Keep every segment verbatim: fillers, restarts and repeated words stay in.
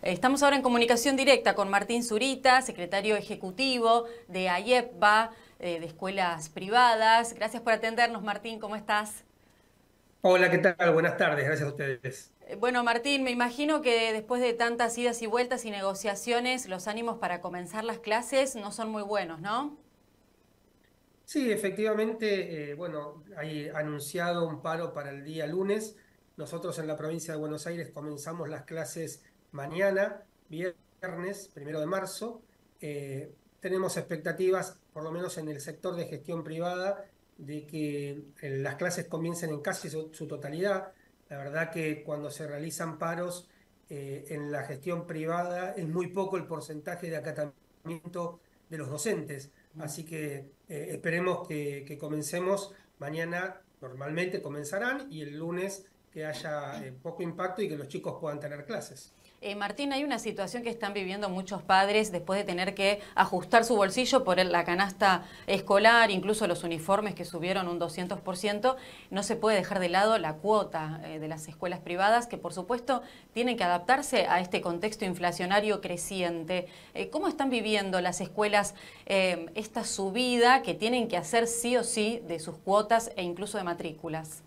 Estamos ahora en comunicación directa con Martín Zurita, secretario ejecutivo de AIEPBA, eh, de Escuelas Privadas. Gracias por atendernos, Martín, ¿cómo estás? Hola, ¿qué tal? Buenas tardes, gracias a ustedes. Eh, Bueno, Martín, me imagino que después de tantas idas y vueltas y negociaciones, los ánimos para comenzar las clases no son muy buenos, ¿no? Sí, efectivamente, eh, bueno, hay anunciado un paro para el día lunes. Nosotros en la provincia de Buenos Aires comenzamos las clases mañana, viernes, primero de marzo. Eh, tenemos expectativas, por lo menos en el sector de gestión privada, de que eh, las clases comiencen en casi su, su totalidad. La verdad que cuando se realizan paros eh, en la gestión privada es muy poco el porcentaje de acatamiento de los docentes. Así que eh, esperemos que, que comencemos mañana, normalmente comenzarán, y el lunes que haya eh, poco impacto y que los chicos puedan tener clases. Eh, Martín, hay una situación que están viviendo muchos padres después de tener que ajustar su bolsillo por el- la canasta escolar, incluso los uniformes que subieron un doscientos por ciento. No se puede dejar de lado la cuota eh, de las escuelas privadas, que por supuesto tienen que adaptarse a este contexto inflacionario creciente. Eh, ¿Cómo están viviendo las escuelas eh, esta subida que tienen que hacer sí o sí de sus cuotas e incluso de matrículas?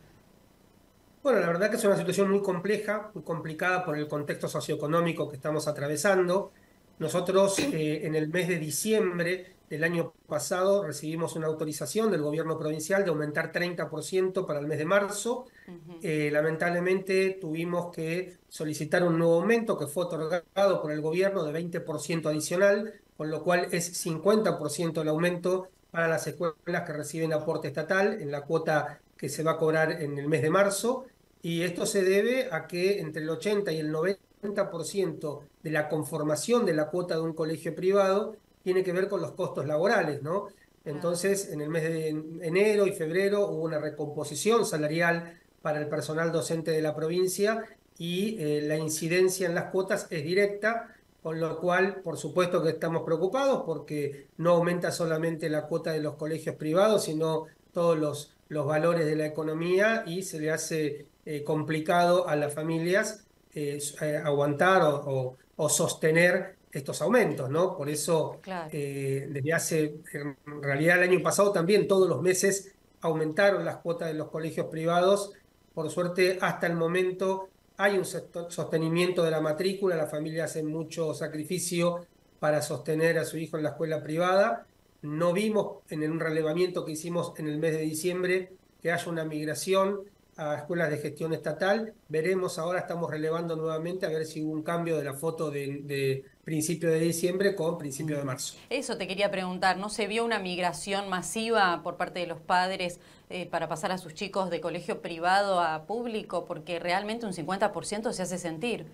Bueno, la verdad que es una situación muy compleja, muy complicada por el contexto socioeconómico que estamos atravesando. Nosotros eh, en el mes de diciembre del año pasado recibimos una autorización del gobierno provincial de aumentar treinta por ciento para el mes de marzo. Ujú. Eh, lamentablemente tuvimos que solicitar un nuevo aumento que fue otorgado por el gobierno de veinte por ciento adicional, con lo cual es cincuenta por ciento el aumento para las escuelas que reciben aporte estatal en la cuota que se va a cobrar en el mes de marzo. Y esto se debe a que entre el ochenta y el noventa por ciento de la conformación de la cuota de un colegio privado tiene que ver con los costos laborales, ¿no? Claro. Entonces, en el mes de enero y febrero hubo una recomposición salarial para el personal docente de la provincia y eh, la incidencia en las cuotas es directa, con lo cual, por supuesto que estamos preocupados porque no aumenta solamente la cuota de los colegios privados, sino todos los, los valores de la economía, y se le hace eh, complicado a las familias eh, eh, aguantar o, o- o sostener estos aumentos, ¿no? Por eso, Claro. eh, desde hace, en realidad el año pasado también todos los meses aumentaron las cuotas de los colegios privados. Por suerte, hasta el momento hay un sesto- sostenimiento de la matrícula, las familias hacen mucho sacrificio para sostener a su hijo en la escuela privada. No vimos en un relevamiento que hicimos en el mes de diciembre que haya una migración a escuelas de gestión estatal. Veremos ahora, estamos relevando nuevamente a ver si hubo un cambio de la foto de, de principio de diciembre con principio de marzo. Eso te quería preguntar, ¿no se vio una migración masiva por parte de los padres eh, para pasar a sus chicos de colegio privado a público? Porque realmente un cincuenta por ciento se hace sentir.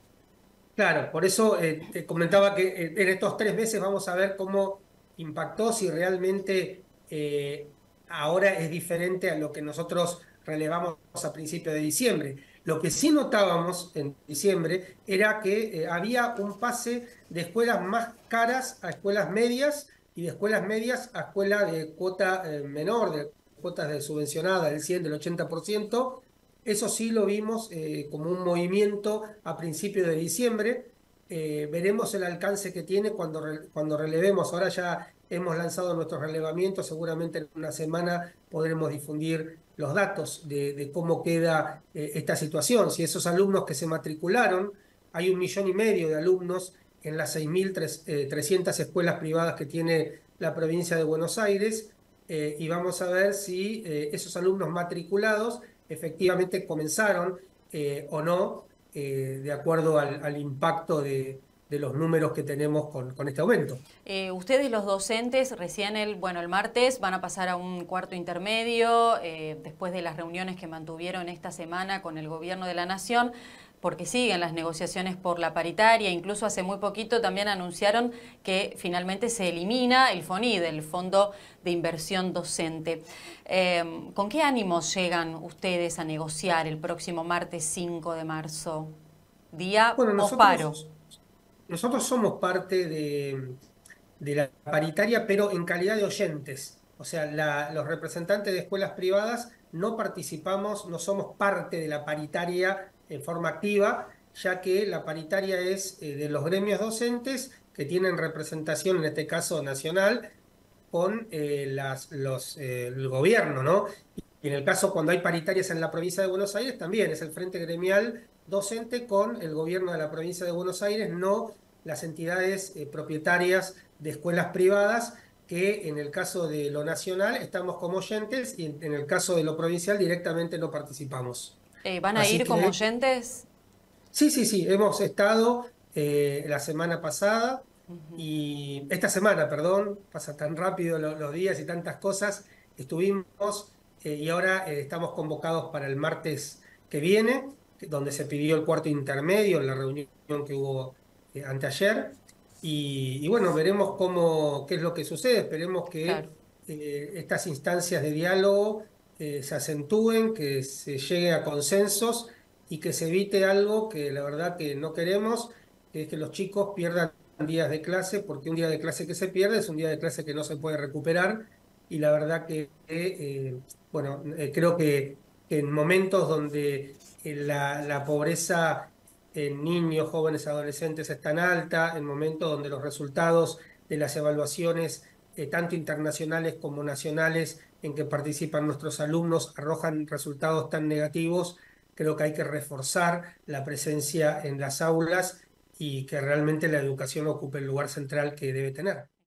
Claro, por eso eh, te comentaba que eh, en estos tres meses vamos a ver cómo impactó, si realmente eh, ahora es diferente a lo que nosotros relevamos a principios de diciembre. Lo que sí notábamos en diciembre era que eh, había un pase de escuelas más caras a escuelas medias y de escuelas medias a escuelas de cuota eh, menor, de cuotas de subvencionada del cien, del ochenta por ciento. Eso sí lo vimos eh, como un movimiento a principios de diciembre. Eh, veremos el alcance que tiene cuando, re- cuando relevemos. Ahora ya hemos lanzado nuestros relevamientos, seguramente en una semana podremos difundir los datos de, de cómo queda eh, esta situación. Si esos alumnos que se matricularon, hay un millón y medio de alumnos en las seis mil trescientas escuelas privadas que tiene la provincia de Buenos Aires, eh, y vamos a ver si eh, esos alumnos matriculados efectivamente comenzaron eh, o no, eh, de acuerdo al, al impacto de, de los números que tenemos con, con este aumento. Eh, ustedes los docentes recién el, bueno, el martes van a pasar a un cuarto intermedio eh, después de las reuniones que mantuvieron esta semana con el gobierno de la nación, porque siguen las negociaciones por la paritaria. Incluso hace muy poquito también anunciaron que finalmente se elimina el FONIDE, el Fondo de Inversión Docente. Eh, ¿Con qué ánimos llegan ustedes a negociar el próximo martes cinco de marzo, día Bueno, posparo? nosotros, nosotros somos parte de, de la paritaria, pero en calidad de oyentes. O sea, la- los representantes de escuelas privadas no participamos, no somos parte de la paritaria en forma activa. ya que la paritaria es eh, de los gremios docentes que tienen representación, en este caso nacional, con eh, las, los, eh, el gobierno, ¿no? Y en el caso cuando hay paritarias en la provincia de Buenos Aires, también es el Frente Gremial Docente con el gobierno de la provincia de Buenos Aires, no las entidades eh, propietarias de escuelas privadas, que en el caso de lo nacional estamos como oyentes y en, en el caso de lo provincial directamente no participamos. Eh, ¿van a Así ir como que oyentes? sí, sí, sí, hemos estado eh, la semana pasada y esta semana, perdón, pasa tan rápido lo- los días y tantas cosas, estuvimos eh, y ahora eh, estamos convocados para el martes que viene, que- donde se pidió el cuarto intermedio en la reunión que hubo eh, anteayer. Y, y bueno, veremos cómo, qué es lo que sucede, esperemos Claro. que eh, estas instancias de diálogo eh, se acentúen, que se llegue a consensos y que se evite algo que la verdad que no queremos, que es que los chicos pierdan días de clase, porque un día de clase que se pierde es un día de clase que no se puede recuperar, y la verdad que, eh, bueno, eh, creo que, que en momentos donde eh, la, la pobreza en niños, jóvenes, adolescentes es tan alta, en momentos donde los resultados de las evaluaciones, eh, tanto internacionales como nacionales, en que participan nuestros alumnos, arrojan resultados tan negativos. Creo que hay que reforzar la presencia en las aulas y que realmente la educación ocupe el lugar central que debe tener.